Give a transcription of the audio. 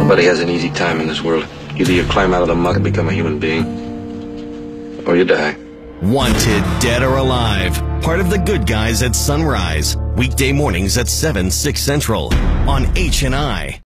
Nobody has an easy time in this world. Either you climb out of the muck and become a human being, or you die. Wanted, dead or alive. Part of The Good Guys at Sunrise. Weekday mornings at 7, 6 Central on H&I.